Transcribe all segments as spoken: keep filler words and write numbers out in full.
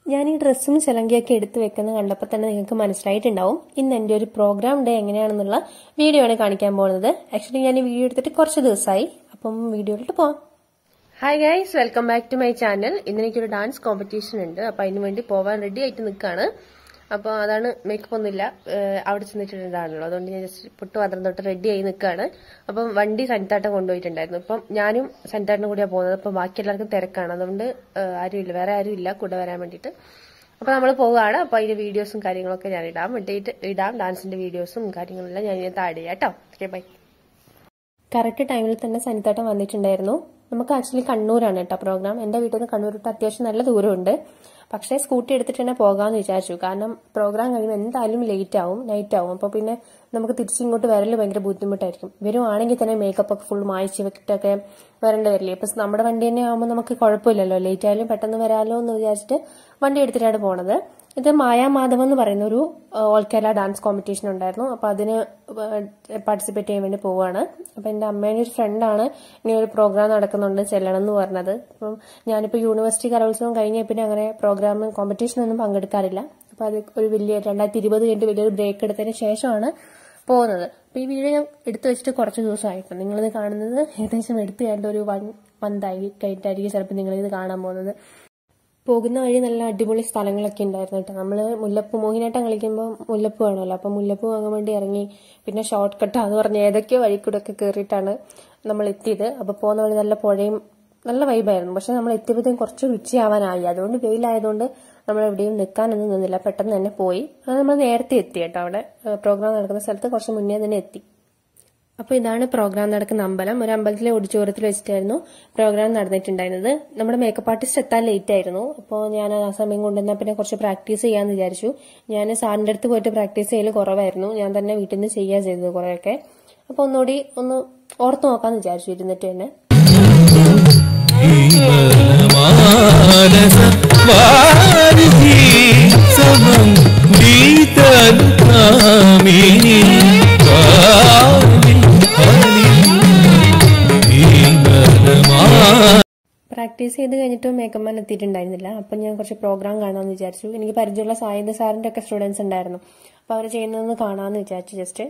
ഞാൻ ഈ ഡ്രസ്സും ചിലങ്കിയൊക്കെ എടുത്ത് വെക്കുന്നത് കണ്ടപ്പോൾ തന്നെ നിങ്ങൾക്ക് മനസ്സിലായിട്ടുണ്ടാവും ഇന്ന് എൻ്റെ ഒരു പ്രോഗ്രാം ഡേ എങ്ങനെയാണെന്നുള്ള വീഡിയോ ആണ് കാണിക്കാൻ പോകുന്നത്. ആക്ച്വലി ഞാൻ ഈ വീഡിയോ എടുത്തിട്ട് കുറച്ച് ദിവസമായി. അപ്പം വീഡിയോയിലോട്ട് പോവാം. Hi guys, welcome back to my channel. ഇന്ന് എനിക്കൊരു ഡാൻസ് കോമ്പറ്റീഷൻ ഉണ്ട്. അപ്പം അതിന് വേണ്ടി പോകാൻ റെഡി ആയിട്ട് നിൽക്കുകയാണ്. അപ്പോൾ അതാണ്, മേക്കപ്പ് ഒന്നുമില്ല, അവിടെ ചെന്നിട്ടുണ്ടാണല്ലോ, അതുകൊണ്ട് ഞാൻ ജസ്റ്റ് പൊട്ട് പാത്രം തൊട്ട് റെഡി ആയി നിൽക്കുകയാണ്. അപ്പം വണ്ടി സനിതാട്ടം കൊണ്ടുപോയിട്ടുണ്ടായിരുന്നു. അപ്പം ഞാനും സനിതാട്ടനും കൂടിയാണ് പോകുന്നത്. അപ്പം ബാക്കി എല്ലാവർക്കും തിരക്കാണ്, അതുകൊണ്ട് ആരുമില്ല, വേറെ ആരും ഇല്ല കൂടെ വരാൻ വേണ്ടിയിട്ട്. അപ്പോൾ നമ്മൾ പോവുകയാണ്. അപ്പോൾ അതിന്റെ വീഡിയോസും കാര്യങ്ങളൊക്കെ ഞാൻ ഇടാം, വേണ്ടിയിട്ട് ഇടാം. ഡാൻസിന്റെ വീഡിയോസും കാര്യങ്ങളെല്ലാം ഞാൻ ഇതിനകത്ത് ആഡ് ചെയ്യാം കേട്ടോ. Okay, by. കറക്റ്റ് ടൈമിൽ തന്നെ സനിതാട്ടം വന്നിട്ടുണ്ടായിരുന്നു. നമുക്ക് ആക്ച്വലി കണ്ണൂരാണ് കേട്ടോ പ്രോഗ്രാം. എൻ്റെ വീട്ടിൽ നിന്ന് കണ്ണൂർ തൊട്ട് അത്യാവശ്യം നല്ല ദൂരമുണ്ട്. പക്ഷേ സ്കൂട്ടി എടുത്തിട്ട് തന്നെ പോകാമെന്ന് വിചാരിച്ചു. കാരണം പ്രോഗ്രാം കഴിയുമ്പോൾ എന്തായാലും ലേറ്റ് ആവും, നൈറ്റ് ആവും. അപ്പോൾ പിന്നെ നമുക്ക് തിരിച്ചിങ്ങോട്ട് വരൽ ഭയങ്കര ബുദ്ധിമുട്ടായിരിക്കും. വരുവാണെങ്കിൽ തന്നെ മേക്കപ്പ് ഒക്കെ ഫുൾ മായ്ച്ച് വെക്കിട്ടൊക്കെ വരേണ്ടി വരില്ലേ. ഇപ്പം നമ്മുടെ വണ്ടി തന്നെ ആകുമ്പോൾ നമുക്ക് കുഴപ്പമില്ലല്ലോ, ലേറ്റ് ആയാലും പെട്ടെന്ന് വരാമല്ലോ എന്ന് വിചാരിച്ചിട്ട് വണ്ടി എടുത്തിട്ടാണ് പോണത്. ഇത് മായാമാധവം എന്ന് പറയുന്ന ഒരു ഓൾ കേരള ഡാൻസ് കോമ്പറ്റീഷൻ ഉണ്ടായിരുന്നു. അപ്പോൾ അതിന് പാർട്ടിസിപ്പേറ്റ് ചെയ്യാൻ വേണ്ടി പോവുകയാണ്. അപ്പം എൻ്റെ അമ്മേൻ്റെ ഒരു ഫ്രണ്ടാണ് ഇങ്ങനെ ഒരു പ്രോഗ്രാം നടക്കുന്നുണ്ട് ചെല്ലണം എന്ന് പറഞ്ഞത്. അപ്പം ഞാനിപ്പോൾ യൂണിവേഴ്സിറ്റി കലോത്സവം കഴിഞ്ഞ പിന്നെ അങ്ങനെ പ്രോഗ്രാം കോമ്പറ്റീഷനൊന്നും പങ്കെടുക്കാറില്ല. അപ്പോൾ അത് ഒരു വലിയ രണ്ടായിരത്തി ഇരുപത് കഴിഞ്ഞിട്ട് വലിയൊരു ബ്രേക്ക് എടുത്തതിന് ശേഷമാണ് പോകുന്നത്. അപ്പോൾ ഈ വീഡിയോ ഞാൻ എടുത്തു വെച്ചിട്ട് കുറച്ച് ദിവസമായിട്ടുണ്ട്. നിങ്ങളിത് കാണുന്നത് ഏകദേശം എടുത്തു കഴിഞ്ഞിട്ട് ഒരു വൺ മന്തായി കഴിഞ്ഞിട്ടായിരിക്കും ചിലപ്പോൾ നിങ്ങളിത് കാണാൻ പോകുന്നത്. പോകുന്ന വഴി നല്ല അടിപൊളി സ്ഥലങ്ങളൊക്കെ ഉണ്ടായിരുന്നു കേട്ടോ. നമ്മൾ മുല്ലപ്പൂ മോഹിനിയാട്ടം കളിക്കുമ്പോൾ മുല്ലപ്പൂ വേണമല്ലോ, അപ്പം മുല്ലപ്പൂ വാങ്ങാൻ വേണ്ടി ഇറങ്ങി. പിന്നെ ഷോർട്ട് കട്ടാന്ന് പറഞ്ഞ് ഏതൊക്കെയോ വഴി കൂടെ ഒക്കെ കയറിയിട്ടാണ് നമ്മൾ എത്തിയത്. അപ്പോൾ പോകുന്ന വഴി നല്ല പുഴയും നല്ല വൈബായിരുന്നു. പക്ഷെ നമ്മൾ എത്തിയപ്പോഴത്തേക്കും കുറച്ച് ഉച്ചയാവാനായി. അതുകൊണ്ട് വെയിലായതുകൊണ്ട് നമ്മൾ എവിടെയും നിൽക്കാനൊന്നും നിന്നില്ല, പെട്ടെന്ന് തന്നെ പോയി. അത് നമ്മൾ നേരത്തെ എത്തി കേട്ടോ. അവിടെ പ്രോഗ്രാം നടക്കുന്ന സ്ഥലത്ത് കുറച്ച് മുന്നേ തന്നെ എത്തി. അപ്പോൾ ഇതാണ് പ്രോഗ്രാം നടക്കുന്ന അമ്പലം. ഒരു അമ്പലത്തിലെ ഓഡിറ്റോറിയത്തിൽ വെച്ചിട്ടായിരുന്നു പ്രോഗ്രാം നടന്നിട്ടുണ്ടായിരുന്നത്. നമ്മുടെ മേക്കപ്പ് ആർട്ടിസ്റ്റ് എത്താൻ ലേറ്റ് ആയിരുന്നു. അപ്പോൾ ഞാൻ ആ സമയം കൊണ്ടുവന്നാൽ പിന്നെ കുറച്ച് പ്രാക്ടീസ് ചെയ്യാമെന്ന് വിചാരിച്ചു. ഞാൻ സാറിൻ്റെ അടുത്ത് പോയിട്ട് പ്രാക്ടീസ് ചെയ്യൽ കുറവായിരുന്നു. ഞാൻ തന്നെ വീട്ടിൽ നിന്ന് ചെയ്യുക ചെയ്തത് കുറേയൊക്കെ. അപ്പോൾ ഒന്നുകൂടി ഒന്ന് ഓർത്ത് നോക്കാമെന്ന് വിചാരിച്ചു ഇരുന്നിട്ട് തന്നെ. പ്രാക്ടീസ് ചെയ്ത് കഴിഞ്ഞിട്ട് മേക്കപ്പ് മാൻ എത്തിയിട്ടുണ്ടായിരുന്നില്ല. അപ്പം ഞാൻ കുറച്ച് പ്രോഗ്രാം കാണാമെന്ന് വിചാരിച്ചു. എനിക്ക് പരിചയമുള്ള സായുധ സാറിന്റെ ഒക്കെ സ്റ്റുഡൻസ് ഉണ്ടായിരുന്നു. അപ്പോൾ അവർ ചെയ്യുന്നതെന്ന് കാണാമെന്ന് വിചാരിച്ചു ജസ്റ്റ്.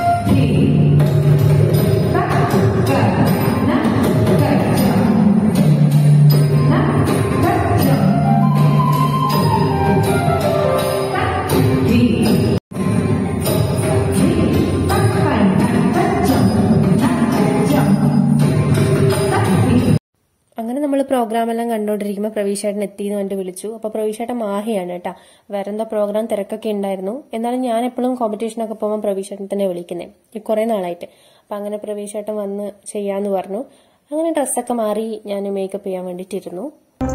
അങ്ങനെ നമ്മൾ പ്രോഗ്രാം എല്ലാം കണ്ടുകൊണ്ടിരിക്കുമ്പോൾ പ്രവീഷേട്ടൻ എത്തിയെന്ന് കണ്ട് വിളിച്ചു. അപ്പോൾ പ്രവീഷേട്ടൻ മാഹിയാണ് കേട്ടോ. വേറെ എന്താ പ്രോഗ്രാം തിരക്കൊക്കെ ഉണ്ടായിരുന്നു. എന്നാലും ഞാൻ എപ്പോഴും കോമ്പറ്റീഷനൊക്കെ പോകുമ്പോൾ പ്രവീഷേട്ടൻ തന്നെ വിളിക്കുന്നത് കുറേ നാളായിട്ട്. അപ്പം അങ്ങനെ പ്രവീഷേട്ടൻ വന്ന് ചെയ്യാന്ന് പറഞ്ഞു. അങ്ങനെ ഡ്രസ്സൊക്കെ മാറി ഞാൻ മേക്കപ്പ് ചെയ്യാൻ വേണ്ടിയിട്ടിരുന്നു.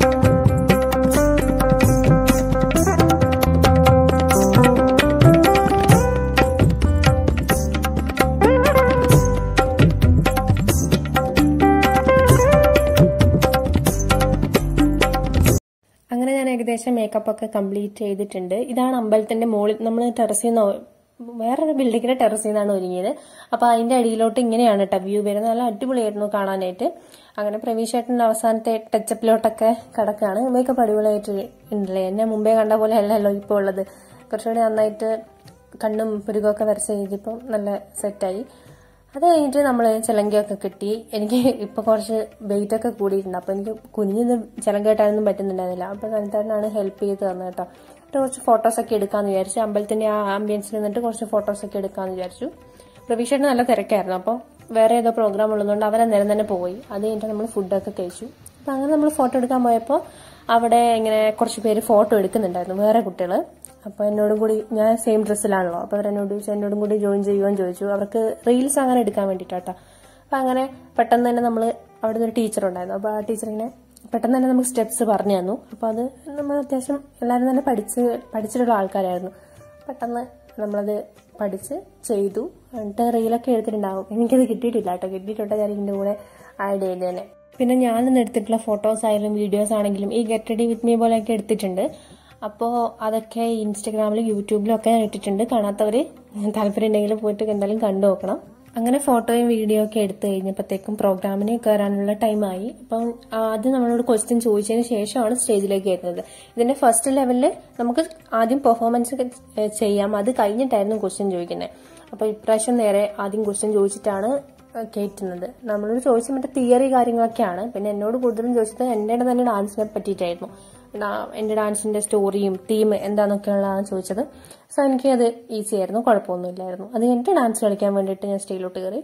അങ്ങനെ ഞാൻ ഏകദേശം മേക്കപ്പ് ഒക്കെ കംപ്ലീറ്റ് ചെയ്തിട്ടുണ്ട്. ഇതാണ് അമ്പലത്തിന്റെ മുകളിൽ നമ്മൾ ടെറസിൽ നിന്ന് വേറൊരു ബിൽഡിങ്ങിന്റെ ടെറസിൽ നിന്നാണ് ഒരുങ്ങിയത്. അപ്പൊ അതിന്റെ അടിയിലോട്ട് ഇങ്ങനെയാണ് കേട്ടോ വ്യൂ വരുന്നത്. നല്ല അടിപൊളിയായിരുന്നു കാണാനായിട്ട്. അങ്ങനെ പ്രവീഷേട്ടന്റെ അവസാനത്തെ ടച്ചപ്പിലോട്ടൊക്കെ കിടക്കുകയാണ്. മേക്കപ്പ് അടിപൊളിയായിട്ട് ഉണ്ടല്ലേ. എന്നെ മുമ്പേ കണ്ട പോലെ അല്ലല്ലോ ഇപ്പോൾ ഉള്ളത്. കുറച്ചുകൂടി നന്നായിട്ട് കണ്ണും പുരുകമൊക്കെ വരച്ച് കഴിഞ്ഞപ്പോൾ നല്ല സെറ്റായി. അത് കഴിഞ്ഞിട്ട് നമ്മൾ ചിലങ്കയൊക്കെ കിട്ടി. എനിക്ക് ഇപ്പൊ കുറച്ച് വെയിറ്റ് ഒക്കെ കൂടിയിട്ടുണ്ട്. അപ്പൊ എനിക്ക് കുനിഞ്ഞ് ചിലങ്ക കെട്ടാനൊന്നും പറ്റുന്നുണ്ടായിരുന്നില്ല. അപ്പൊ സനിതാട്ടനാണ് ഹെൽപ്പ് ചെയ്ത് തന്നത് കേട്ടോ. എന്നിട്ട് കുറച്ച് ഫോട്ടോസ് ഒക്കെ എടുക്കാന്ന് വിചാരിച്ചു. അമ്പലത്തിന്റെ ആ ആംബിയൻസിൽ നിന്നിട്ട് കുറച്ച് ഫോട്ടോസ് ഒക്കെ എടുക്കാന്ന് വിചാരിച്ചു. പ്രവീഷേട്ടന് നല്ല തിരക്കായിരുന്നു. അപ്പോൾ വേറെ ഏതോ പ്രോഗ്രാം ഉള്ളതുകൊണ്ട് അവരെ നേരം തന്നെ പോയി. അത് കഴിഞ്ഞിട്ട് നമ്മൾ ഫുഡൊക്കെ കഴിച്ചു. അപ്പൊ അങ്ങനെ നമ്മൾ ഫോട്ടോ എടുക്കാൻ പോയപ്പോൾ അവിടെ ഇങ്ങനെ കുറച്ച് പേര് ഫോട്ടോ എടുക്കുന്നുണ്ടായിരുന്നു, വേറെ കുട്ടികൾ. അപ്പോൾ എന്നോടും കൂടി, ഞാൻ സെയിം ഡ്രസ്സിലാണല്ലോ, അപ്പോൾ അവരെന്നോട് ചോദിച്ചു എന്നോടും കൂടി ജോയിൻ ചെയ്യുവാന്ന് ചോദിച്ചു. അവർക്ക് റീൽസ് അങ്ങനെ എടുക്കാൻ വേണ്ടിയിട്ടാട്ടോ. അപ്പം അങ്ങനെ പെട്ടെന്ന് തന്നെ നമ്മൾ അവിടെ നിന്ന് ഒരു ടീച്ചർ ഉണ്ടായിരുന്നു. അപ്പോൾ ആ ടീച്ചറിങ്ങനെ പെട്ടെന്ന് തന്നെ നമുക്ക് സ്റ്റെപ്സ് പറഞ്ഞു തന്നു. അപ്പോൾ അത് നമ്മൾ അത്യാവശ്യം എല്ലാവരും തന്നെ പഠിച്ച് പഠിച്ചിട്ടുള്ള ആൾക്കാരായിരുന്നു. പെട്ടെന്ന് നമ്മളത് പഠിച്ച് ചെയ്തു. എന്നിട്ട് റീലൊക്കെ എടുത്തിട്ടുണ്ടാവും. എനിക്കത് കിട്ടിയിട്ടില്ല കേട്ടോ. കിട്ടിയിട്ടുണ്ടെങ്കിൽ ഞാൻ ഇതിൻ്റെ കൂടെ ആഡ് ചെയ്ത് തന്നെ. പിന്നെ ഞാനിന്ന് എടുത്തിട്ടുള്ള ഫോട്ടോസ് ആയാലും വീഡിയോസ് ആണെങ്കിലും ഈ ഗെറ്റ് റെഡി വിത്ത് മീ പോലെയൊക്കെ എടുത്തിട്ടുണ്ട്. അപ്പോൾ അതൊക്കെ ഇൻസ്റ്റഗ്രാമിലും യൂട്യൂബിലും ഒക്കെ ഇട്ടിട്ടുണ്ട്. കാണാത്തവർ താല്പര്യം ഉണ്ടെങ്കിൽ പോയിട്ട് എന്തായാലും കണ്ടു നോക്കണം. അങ്ങനെ ഫോട്ടോയും വീഡിയോ ഒക്കെ എടുത്തു കഴിഞ്ഞപ്പോഴത്തേക്കും പ്രോഗ്രാമിന് കയറാനുള്ള ടൈമായി. അപ്പം ആദ്യം നമ്മളോട് ക്വസ്റ്റ്യൻ ചോദിച്ചതിന് ശേഷമാണ് സ്റ്റേജിലേക്ക് കയറുന്നത്. ഇതിന്റെ ഫസ്റ്റ് ലെവലിൽ നമുക്ക് ആദ്യം പെർഫോമൻസ് ചെയ്യാം, അത് കഴിഞ്ഞിട്ടായിരുന്നു ക്വസ്റ്റ്യൻ ചോദിക്കുന്നത്. അപ്പൊ ഇപ്രാവശ്യം നേരെ ആദ്യം ക്വസ്റ്റ്യൻ ചോദിച്ചിട്ടാണ് കയറ്റുന്നത്. നമ്മളോട് ചോദിച്ച മറ്റേ തിയറി കാര്യങ്ങളൊക്കെയാണ്. പിന്നെ എന്നോട് കൂടുതലും ചോദിച്ചത് എന്റെ തന്നെ ഡാൻസിനെ പറ്റിയിട്ടായിരുന്നു. എന്റെ ഡാൻസിന്റെ സ്റ്റോറിയും തീം എന്താന്നൊക്കെയുള്ളതാണ് ചോദിച്ചത്. സോ എനിക്ക് അത് ഈസി ആയിരുന്നു, കുഴപ്പമൊന്നുമില്ലായിരുന്നു. അത് കഴിഞ്ഞിട്ട് ഡാൻസ് കളിക്കാൻ വേണ്ടിയിട്ട് ഞാൻ സ്റ്റേജിലോട്ട് കയറി.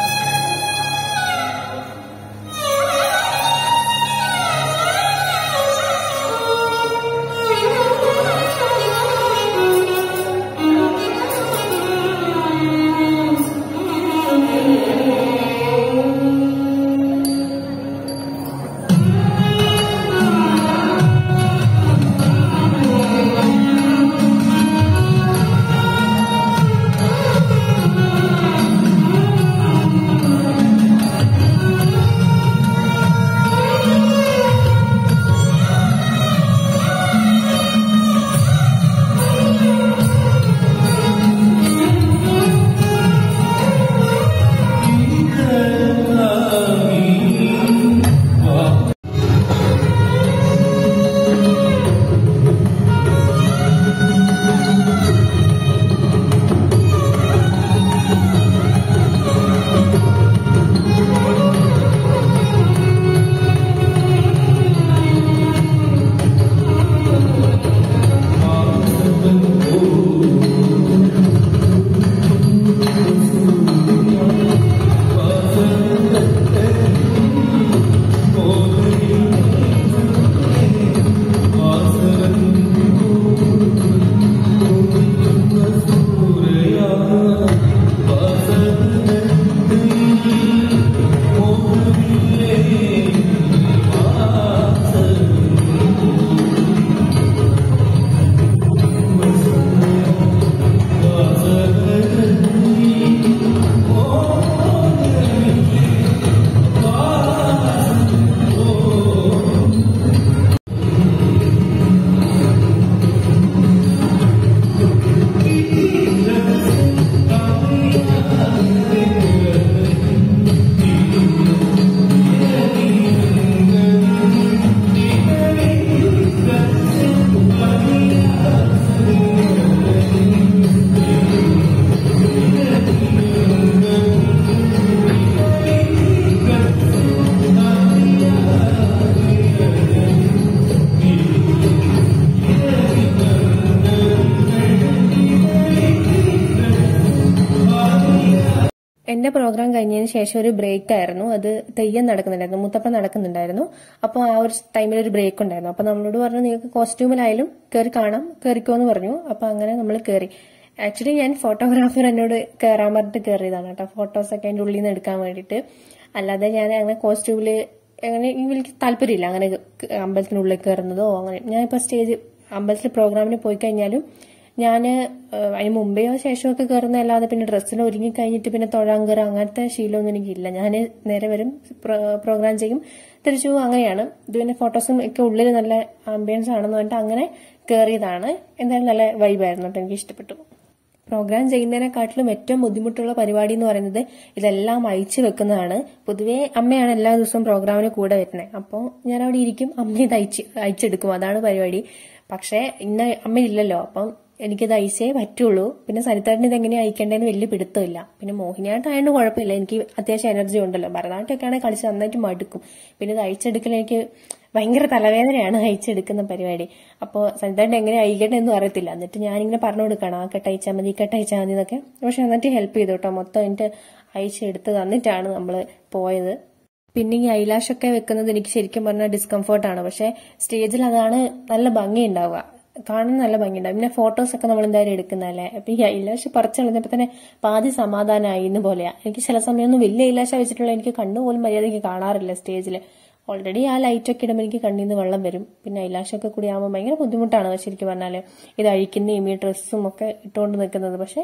എന്റെ പ്രോഗ്രാം കഴിഞ്ഞതിന് ശേഷം ഒരു ബ്രേക്ക് ആയിരുന്നു. അത് തെയ്യം നടക്കുന്നുണ്ടായിരുന്നു, മുത്തപ്പൻ നടക്കുന്നുണ്ടായിരുന്നു. അപ്പോൾ ആ ഒരു ടൈമിൽ ഒരു ബ്രേക്ക് ഉണ്ടായിരുന്നു. അപ്പൊ നമ്മളോട് പറഞ്ഞു നിങ്ങൾക്ക് കോസ്റ്റ്യൂമിലായാലും കയറി കാണാം, കയറിക്കോ എന്ന് പറഞ്ഞു. അപ്പൊ അങ്ങനെ നമ്മൾ കയറി. ആക്ച്വലി ഞാൻ ഫോട്ടോഗ്രാഫർ എന്നോട് കയറാൻ പറഞ്ഞിട്ട് കയറിയതാണ് കേട്ടോ, ഫോട്ടോസൊക്കെ അതിന്റെ ഉള്ളിൽ നിന്ന് എടുക്കാൻ വേണ്ടിയിട്ട്. അല്ലാതെ ഞാൻ അങ്ങനെ കോസ്റ്റ്യൂമില് അങ്ങനെ എനിക്ക് താല്പര്യമില്ല അങ്ങനെ അമ്പലത്തിനുള്ളിൽ കയറുന്നതോ. അങ്ങനെ ഞാനിപ്പോ സ്റ്റേജ് അമ്പലത്തിൽ പ്രോഗ്രാമിന് പോയി കഴിഞ്ഞാലും ഞാൻ അതിന് മുമ്പെയോ ശേഷമോ ഒക്കെ കയറുന്ന അല്ലാതെ പിന്നെ ഡ്രസ്സിൽ ഒരുങ്ങി കഴിഞ്ഞിട്ട് പിന്നെ തൊഴാൻ കയറുക അങ്ങനത്തെ ശീലമൊന്നും എനിക്കില്ല. ഞാൻ നേരെ വരും, പ്രോഗ്രാം ചെയ്യും, തിരിച്ചു പോകും, അങ്ങനെയാണ്. ഇത് പിന്നെ ഫോട്ടോസും ഒക്കെ ഉള്ളിൽ നല്ല ആംബിയൻസ് ആണെന്ന് പറഞ്ഞിട്ട് അങ്ങനെ കയറിയതാണ്. എന്തായാലും നല്ല വൈബായിരുന്നു കേട്ടോ, എനിക്ക് ഇഷ്ടപ്പെട്ടു. പ്രോഗ്രാം ചെയ്യുന്നതിനെക്കാട്ടിലും ഏറ്റവും ബുദ്ധിമുട്ടുള്ള പരിപാടി എന്ന് പറയുന്നത് ഇതെല്ലാം അയച്ചു വെക്കുന്നതാണ്. പൊതുവേ അമ്മയാണ് എല്ലാ ദിവസവും പ്രോഗ്രാമിന് കൂടെ വരുന്നത്. അപ്പോൾ ഞാൻ അവിടെ ഇരിക്കും, അമ്മ ഇത് അയച്ച് അയച്ചെടുക്കും, അതാണ് പരിപാടി. പക്ഷെ ഇന്ന് അമ്മയില്ലല്ലോ, അപ്പം എനിക്കിത് അയച്ചേ പറ്റുള്ളൂ. പിന്നെ സരിത്താട്ടിന് ഇതെങ്ങനെയാണ് അയക്കേണ്ടതെന്ന് വലിയ പിടുത്തമില്ല. പിന്നെ മോഹിനിയാട്ടമായതുകൊണ്ട് കുഴപ്പമില്ല, എനിക്ക് അത്യാവശ്യം എനർജി ഉണ്ടല്ലോ. ഭരതനാട്യമൊക്കെ ആണെങ്കിൽ കളിച്ച് നന്നായിട്ട് മടുക്കും. പിന്നെ ഇത് അയച്ചെടുക്കൽ എനിക്ക് ഭയങ്കര തലവേദനയാണ് അയച്ചെടുക്കുന്ന പരിപാടി. അപ്പോൾ സരിത്താട്ടിന് എങ്ങനെ അയക്കട്ടെ എന്നും അറിയത്തില്ല. എന്നിട്ട് ഞാനിങ്ങനെ പറഞ്ഞു കൊടുക്കണം, ആ കെട്ടയച്ചാൽ മതി, കെട്ടയച്ചാൽ മതി എന്നൊക്കെ. പക്ഷെ എന്നിട്ട് ഹെൽപ്പ് ചെയ്തു കേട്ടോ, മൊത്തം എനിക്ക് അയച്ചെടുത്ത് തന്നിട്ടാണ് നമ്മൾ പോയത്. പിന്നെ ഈ ഐലാഷൊക്കെ വെക്കുന്നത് എനിക്ക് ശരിക്കും പറഞ്ഞാൽ ഡിസ്കംഫർട്ടാണ്. പക്ഷെ സ്റ്റേജിൽ അതാണ് നല്ല ഭംഗി ഉണ്ടാവുക, കാണാൻ നല്ല ഭംഗിയുണ്ടാവും. പിന്നെ ഫോട്ടോസ് ഒക്കെ നമ്മൾ എന്തായാലും എടുക്കുന്നതല്ലേ. അപ്പൊ ഈ ഐലാഷ് പറിച്ചു കളഞ്ഞപ്പോ തന്നെ പാതി സമാധാനമായി എന്ന് പോലെയാ. എനിക്ക് ചില സമയമൊന്നും വലിയ ഐലാഷ വെച്ചിട്ടുള്ള എനിക്ക് കണ്ണുപോലും മര്യാദയ്ക്ക് കാണാറില്ല സ്റ്റേജിൽ. ഓൾറെഡി ആ ലൈറ്റൊക്കെ ഇടുമ്പോൾ എനിക്ക് കണ്ണിൽ നിന്ന് വെള്ളം വരും. പിന്നെ ഐലാഷൊക്കെ കൂടി ആകുമ്പോൾ ഭയങ്കര ബുദ്ധിമുട്ടാണ് ശരിക്കും പറഞ്ഞാല്. ഇത് അഴിക്കുന്നതും ഈ ഡ്രസ്സും ഒക്കെ ഇട്ടുകൊണ്ട് നിൽക്കുന്നത്. പക്ഷെ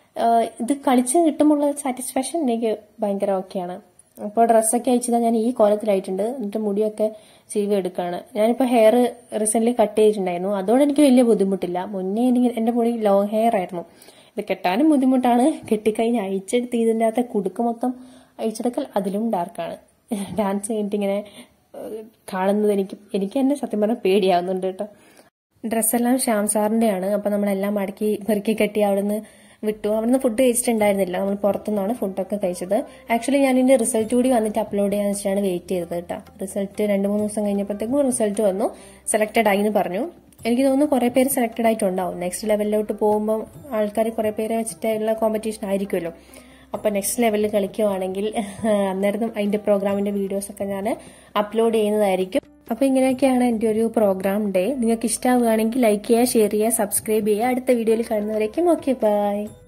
ഇത് കളിച്ച് കിട്ടുമ്പോൾ സാറ്റിസ്ഫാക്ഷൻ എനിക്ക് ഭയങ്കര ഓക്കെയാണ്. അപ്പോൾ ഡ്രസ്സൊക്കെ അയച്ചതാ ഞാൻ ഈ കോലത്തിലായിട്ടുണ്ട്. എന്നിട്ട് മുടിയൊക്കെ ചീവി എടുക്കുകയാണ്. ഞാനിപ്പോൾ ഹെയർ റീസെന്റ് കട്ട് ചെയ്തിട്ടുണ്ടായിരുന്നു, അതുകൊണ്ട് എനിക്ക് വലിയ ബുദ്ധിമുട്ടില്ല. മുന്നേ എനിക്ക് എന്റെ മുടി ലോങ് ഹെയർ ആയിരുന്നു. ഇത് കെട്ടാനും ബുദ്ധിമുട്ടാണ്. കെട്ടിക്കഴിഞ്ഞ് അഴിച്ചെടുത്ത് ഇതിൻ്റെ അകത്തെ കുടുക്ക് മൊത്തം അഴിച്ചെടുക്കൽ അതിലും ഡാർക്കാണ്. ഡാൻസ് കഴിഞ്ഞിട്ട് ഇങ്ങനെ കാണുന്നത് എനിക്ക് എനിക്ക് തന്നെ സത്യം പറഞ്ഞാൽ പേടിയാവുന്നുണ്ട് കേട്ടോ. ഡ്രസ്സെല്ലാം ശ്യാം സാറിൻ്റെയാണ്. അപ്പം നമ്മളെല്ലാം മടക്കി പെറുക്കി കെട്ടി അവിടുന്ന് വിട്ടു. അവിടുന്ന് ഫുഡ് കഴിച്ചിട്ടുണ്ടായിരുന്നില്ല, നമ്മൾ പുറത്തുനിന്നാണ് ഫുഡൊക്കെ കഴിച്ചത്. ആക്ച്വലി ഞാൻ ഇതിന്റെ റിസൾട്ട് കൂടി വന്നിട്ട് അപ്ലോഡ് ചെയ്യാന്ന് വെച്ചിട്ടാണ് വെയിറ്റ് ചെയ്തത് കേട്ടോ. റിസൾട്ട് രണ്ട് മൂന്ന് ദിവസം കഴിഞ്ഞപ്പോഴത്തേക്കും റിസൾട്ട് വന്നു, സെലക്ടഡ് ആയി എന്ന് പറഞ്ഞു. എനിക്ക് തോന്നുന്നു കുറെ പേര് സെലക്ടഡ് ആയിട്ടുണ്ടാവും. നെക്സ്റ്റ് ലെവലിലോട്ട് പോകുമ്പോൾ ആൾക്കാർ കുറെ പേരെ വെച്ചിട്ടുള്ള കോമ്പറ്റീഷൻ ആയിരിക്കുമല്ലോ. അപ്പൊ നെക്സ്റ്റ് ലെവലിൽ കളിക്കുവാണെങ്കിൽ അന്നേരം അതിന്റെ പ്രോഗ്രാമിന്റെ വീഡിയോസ് ഒക്കെ ഞാൻ അപ്ലോഡ് ചെയ്യുന്നതായിരിക്കും. അപ്പൊ ഇങ്ങനെയൊക്കെയാണ് എന്റെ ഒരു പ്രോഗ്രാം ഡേ. നിങ്ങൾക്ക് ഇഷ്ടമാവുകയാണെങ്കിൽ ലൈക്ക് ചെയ്യുക, ഷെയർ ചെയ്യുക, സബ്സ്ക്രൈബ് ചെയ്യുക. അടുത്ത വീഡിയോയിൽ കാണുന്നവരേക്കും ഓക്കെ ബൈ.